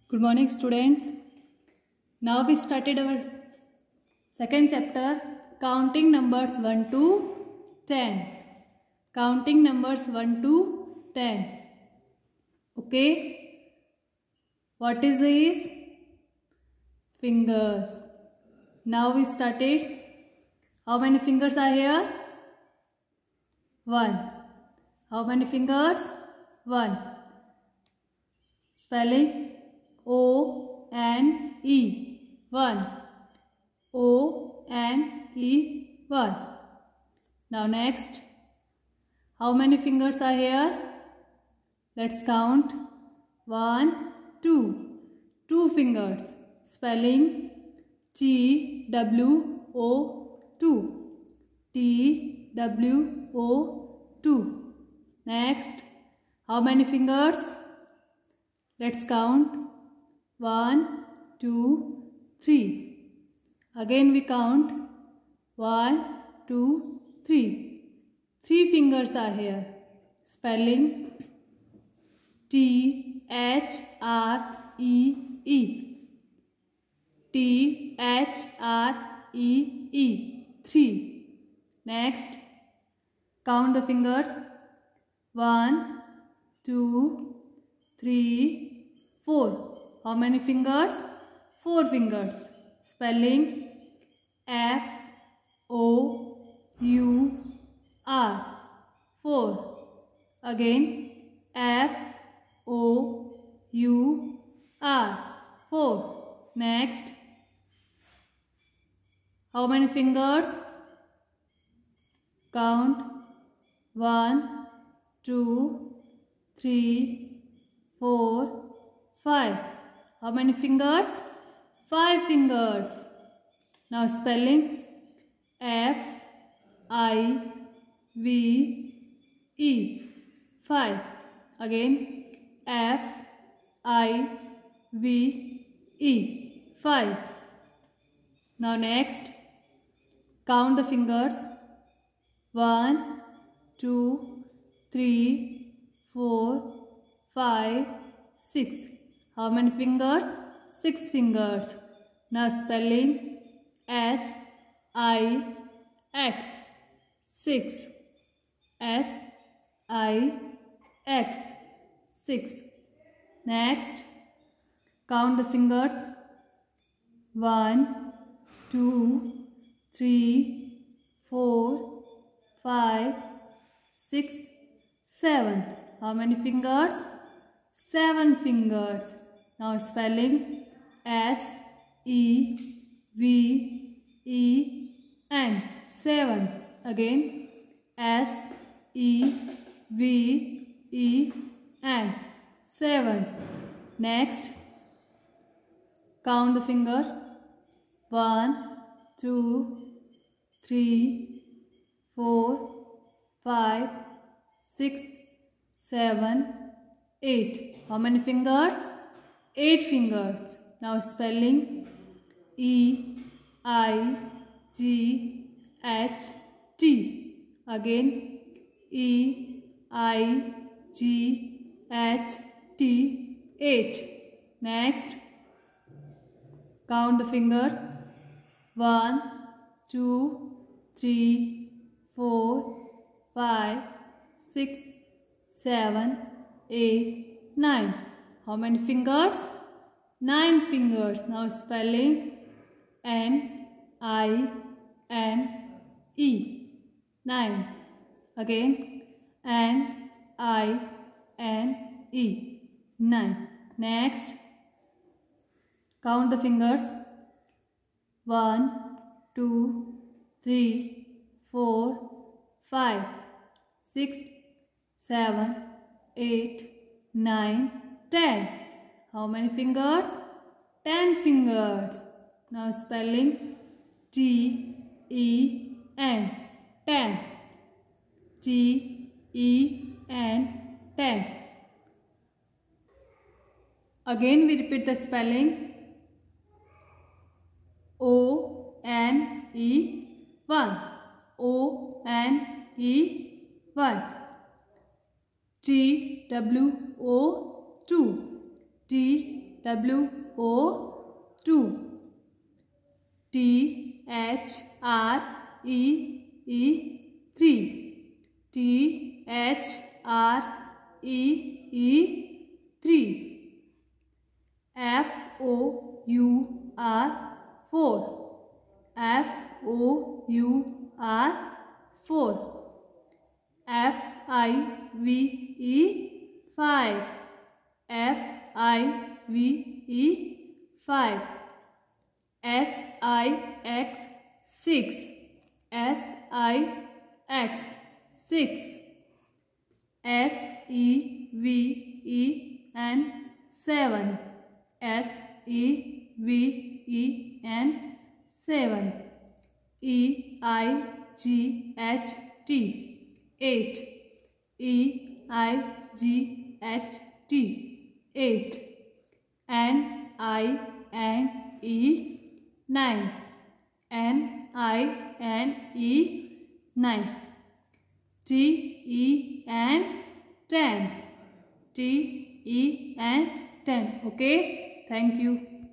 Good morning, students. Now we started our second chapter, counting numbers 1 to 10. Counting numbers 1 to 10. Okay. What is this? Fingers. Now we started. How many fingers are here? 1. How many fingers? 1. Spelling O-N-E. 1. O-N-E. 1. Now next. How many fingers are here? Let's count. 1, 2. 2 fingers. Spelling T-W-O-2. T-W-O-2. Next. How many fingers? Let's count. 1, 2, 3. Again we count. 1, 2, 3. 3 fingers are here. Spelling T-H-R-E-E. T-H-R-E-E. 3. Next. Count the fingers. 1, 2, 3, 4. How many fingers? 4 fingers. Spelling F-O-U-R. 4. Again F-O-U-R. 4. Next. How many fingers? Count. 1, 2, 3, 4, 5. How many fingers? 5 fingers. Now spelling F-I-V-E. 5. Again F-I-V-E. 5. Now next. Count the fingers. 1, 2, 3, 4, 5, 6. How many fingers? 6 fingers. Now spelling S-I-X. 6. S-I-X. 6. Next. Count the fingers. 1, 2, 3, 4, 5, 6, 7. How many fingers? 7 fingers. Now spelling S-E-V-E-N. 7. Again S-E-V-E-N. 7. Next. Count the fingers. 1, 2, 3, 4, 5, 6, 7, 8. How many fingers? 8 fingers. Now spelling E-I-G-H-T. Again E-I-G-H-T. 8. Next. Count the fingers. 1, 2, 3, 4, 5, 6, 7, 8, 9. How many fingers? 9 fingers. Now spelling N-I-N-E. 9. Again N-I-N-E. 9. Next. Count the fingers. 1, 2, 3, 4, 5, 6, 7, 8, 9, 10. How many fingers? 10 fingers. Now spelling T-E-N. 10. T-E-N. 10. Again we repeat the spelling. O-N-E. 1. O-N-E. 1. T-W-O. 2. T WO2. THREE3. THREE3. FOUR4. FOUR4. FIVE5. FIVE5. SIX6. SIX6. SEVEN7. SEVEN7. EIGHT 8. EIGHT 8. NINE 9. NINE 9. TEN 10. Okay, thank you.